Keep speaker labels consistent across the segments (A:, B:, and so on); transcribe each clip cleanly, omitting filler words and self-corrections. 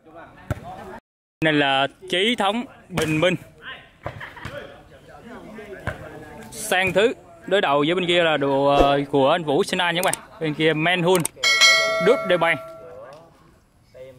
A: Nên là Chí Thống Bình Minh. Sang Thứ đối đầu với bên kia là đồ của anh Vũ Sinh An nhé các bạn. Bên kia Manhun Đút Đê Bay.
B: Bên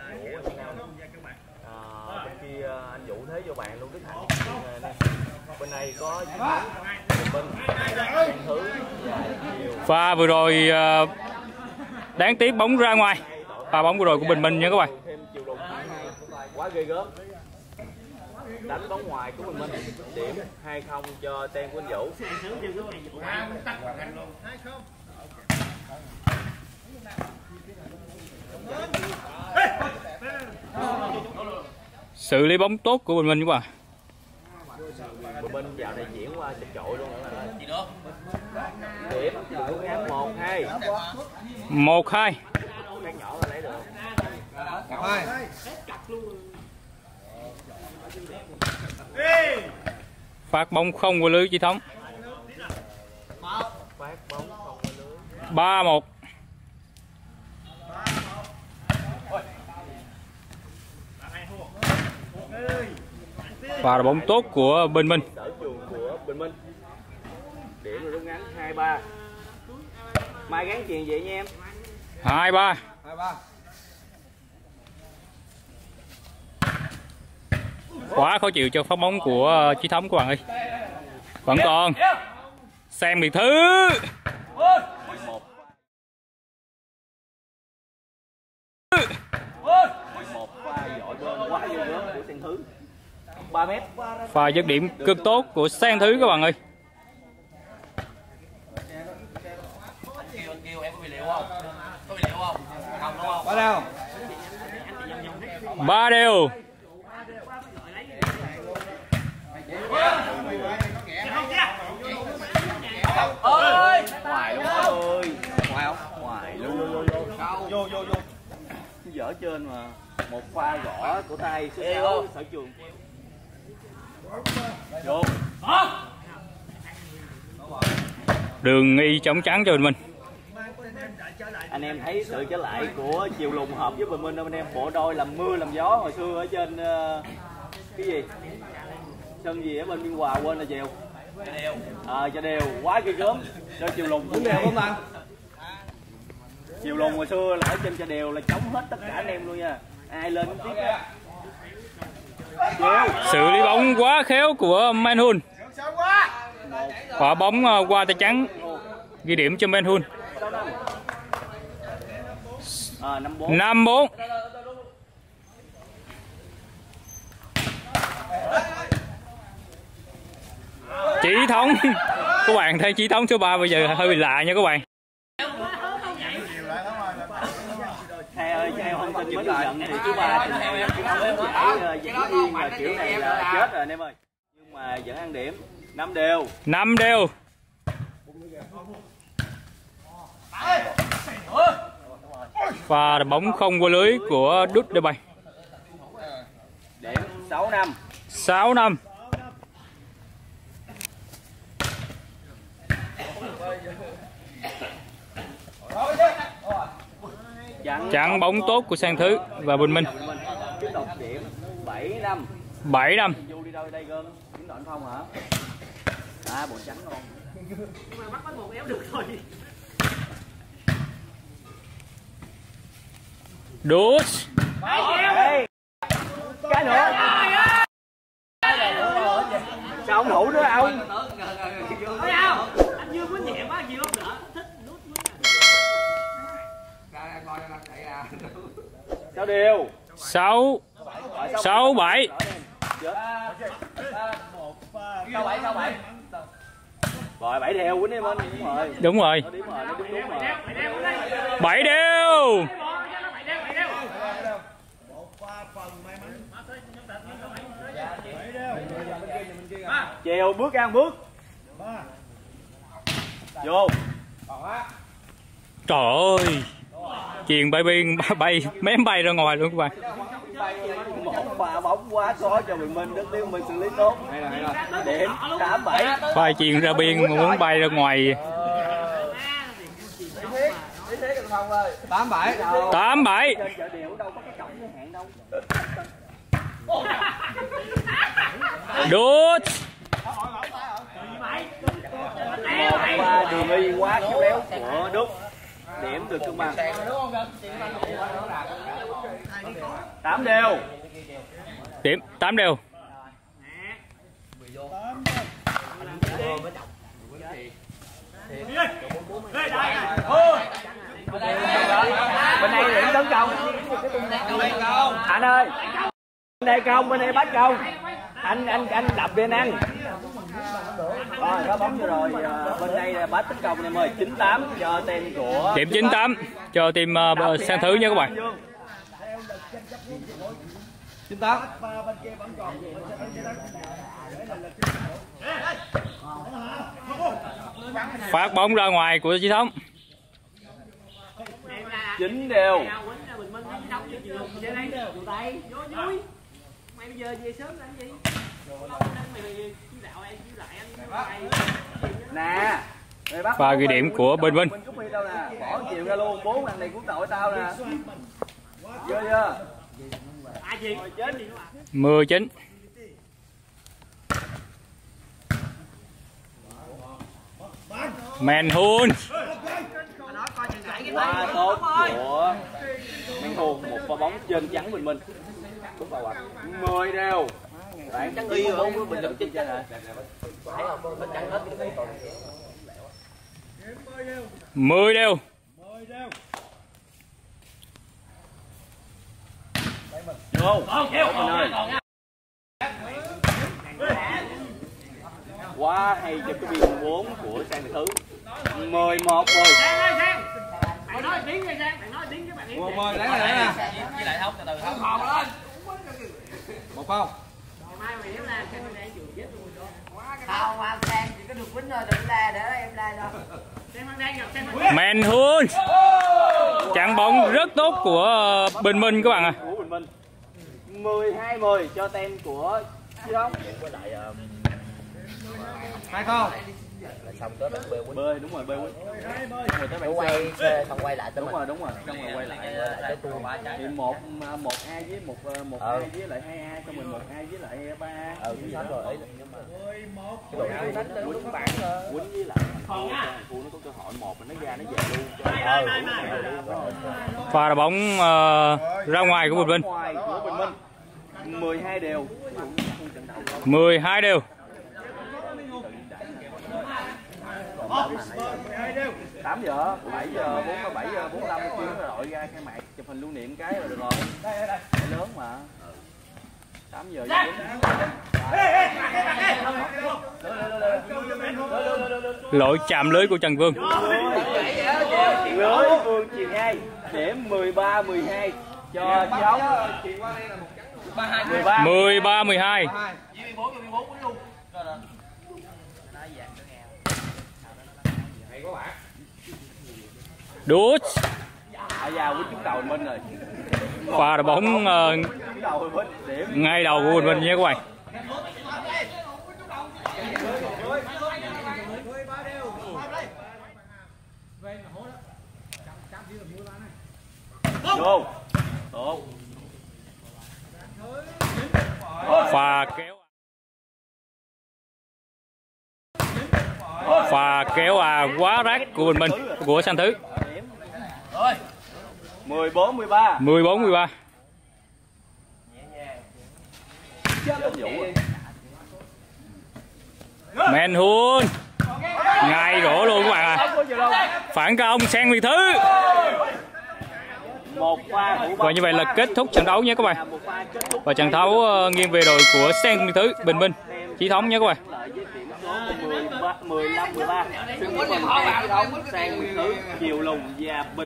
B: kia anh Vũ thế vô bạn luôn Đức Hạnh. Bên này có Bình Sang Thứ.
A: Pha vừa rồi đáng tiếc bóng ra ngoài. Pha bóng vừa rồi của Bình Minh nha các bạn.
B: Quá ghê gớm. Đánh bóng ngoài của Bình Minh. Điểm 2-0 cho tên của anh Vũ.
A: Xử lý bóng tốt của Bình Minh các bạn.
B: Bình Minh dạo này diễn qua chật chội luôn. Điểm ngắn 1-2.
A: 1-2.
B: Các nhỏ là lấy được.
A: Phát bóng không qua lưới Chí Thống.
B: Phát bóng không qua lưới.
A: 3-1. Và là bóng tốt của Bình Minh.
B: Sở trường của Bình Minh. Điểm rồi rút ngắn 2-3. Mai gắn chuyền vậy nha em.
A: 2-3. Quá khó chịu cho phát bóng của Chí Thống các bạn ơi. Vẫn còn Sang Biệt Thứ.
B: Một pha giỏi bên quá vô gớm của Sang Thứ. 3 mét.
A: Pha dứt điểm cực tốt của Sang Thứ các bạn ơi.
B: Kêu em có bị liệu không? Có bị liệu không? Không đúng không?
C: 3 đều.
A: 3 đều.
B: Ơi, ngoài luôn ơi. Ngoài không? Ngoài luôn. Vô. Dở trên mà. Một pha gõ của tay số 6 Sở Trường. Vô.
A: Đường nghi chống trắng cho Bình Minh.
B: Anh em thấy sự trở lại của Chiều Lùng hợp với Bình Minh không anh em? Bộ đôi làm mưa làm gió hồi xưa ở trên cái gì? Sân gì ở bên Biên Hòa quên là Chiều. Cho đều quá ghê gớm cho Chiều Lùng cũng đều không anh? Chiều Lùng hồi xưa là ở trên Chợ Đều là chống hết tất cả anh em luôn nha. Ai lên cũng tiếp á.
A: Xử lý bóng quá khéo của Manhun. Quả bóng qua tay trắng. Ghi điểm cho Manhun. 5-4. Chí Thống. Các bạn thấy Chí Thống số 3 bây giờ hơi bị lạ nha các bạn.
B: Theo thông tin mới nhận thì chú ba theo em giảng viên là kiểu này là chết rồi anh em ơi. Nhưng mà vẫn ăn điểm 5 đều.
A: 5 đều. Và bóng không qua lưới của Đút Đê Bay.
B: Điểm 6-5.
A: 6-5. Chặn bóng tốt của Sang Thứ và Bình Minh.
B: Tiếp tục điểm 7-5.
A: 7-5.
B: Vô đi đâu đây gơn? Kiếm đoạn Phong hả? Bộ trắng không? Nhưng mà bắt một éo được thôi.
A: Đút.
B: Cái nữa. Sao ông hủ nữa ông?
D: Thấy không? Anh Dương có nhẹ quá, nhiều lắm nữa. Thích nút
B: Sao đều?
A: 6 6-7.
B: Rồi 7 đều Quýnh em anh.
A: Đúng rồi.
B: Đúng rồi.
A: 7 đều.
B: Chèo bước ra một bước. Vô.
A: Trời ơi. Chuyền bay biên bay mém bay ra ngoài luôn các bạn.
B: Một pha bóng quá khó cho Bình Minh, Đức Tiến Minh xử lý tốt. Hay là. Điểm 8-7.
A: Bay chuyền ra biên mà muốn bay ra ngoài. 8-7.
B: Trên chợ Điệu đâu có cái cổng giới hạn đâu.
A: Đút.
B: 1-3 đường y quá khéo léo của Đức. Điểm được cân bằng. 8 đều.
A: Điểm 8 đều.
B: Bên đây điểm tấn công. Anh ơi. Bên đây công, bên đây bắt công. Anh đập bên anh. Rồi có bóng vừa rồi, bên đây là bắt tấn công em ơi. 9-8 cho team của
A: Điểm 9-8 cho team Sang Thứ nha các bạn.
B: 9-8.
A: Phát bóng ra ngoài của Chí Thống.
B: 9 đều.
D: Mày bây giờ về sớm làm gì?
B: Nè.
A: Và ghi điểm của Bình Minh.
B: Bỏ chiều ra luôn, 4 thằng này cũng tội tao nè. Chưa chưa?
A: 19. Manhun.
B: Quá tốt của Manhun, một pha bóng trên trắng Bình Minh. Đúng vào 10 đều. Bạn trắng y luôn của Bình Minh chết chết hả?
A: 10 đều.
B: Vô. Ơi. Quá hay cho cái biên 4 của Sang Thứ. 11 rồi.
D: Bạn nói tiếng đi Sang, bạn nói tiếng với bạn Hiệp.
B: 10 lấy nè.
D: Với lại Thông từ từ Thông.
B: Lên. 1-0.
D: Mai mày nếu là Sang bên đây chịu chết luôn rồi.
C: Không, anh Sang chỉ có được quýnh thôi, đừng la để em la đâu.
D: Sang bên đây gặp Sang bên đây.
A: Manhun. Chặn bóng rất tốt của Bình Minh các bạn ạ.
B: Của Bình Minh. 12-10 cho team của Chí Thống. 2-0.
C: Xong tới bạn bê quýnh.
B: Bơi đúng rồi, bơi quýnh. Rồi tới bạn
C: Quay xong quay lại tới
B: đúng
C: mình.
B: rồi, xong rồi quay lại
C: Tới tôi.
B: thì 1-2 với 1-2 với lại 2A, xong mình 1-2 với lại 3A.
C: Chính xác rồi ấy.
B: Quýnh với lại thằng Phu nó có cơ hội một nó ra nó về luôn.
A: Pha đá bóng ra ngoài của Bình Minh.
B: Ngoài của Bình Minh. 12 đều.
A: 12 đều.
B: 8 giờ, 7 giờ, 7 giờ 45 chuyến đội ra khai mạc chụp hình lưu niệm cái là được rồi. Cái lớn mà. 8 giờ.
A: Lỗi chạm lưới của Trần Vương.
B: Lưới Vương chuyền 2. Điểm 13-12 cho Chí Thống.
A: 13-12. Đút.
B: À già quýnh trúng đầu Bình Minh rồi.
A: Pha đá bóng
B: Trúng đầu Bình Minh, điểm.
A: ngay đầu của Bình Minh nha các bạn.
B: Vô. Tốt.
A: Pha kéo quá rác của Bình Minh của Sang Thứ.
B: 14-13.
A: 14-13. Manhun. Ngay gỗ luôn các bạn ạ. Phản công Sang Việt Thứ.
B: Một pha
A: và như vậy là kết thúc trận đấu nhé các bạn. Và trận đấu nghiêng về đội của Sang Việt Thứ, Bình Minh, Chí Thống nhé các bạn.
B: 15-13. Sang Việt Thứ, Chiều Lùng và Bình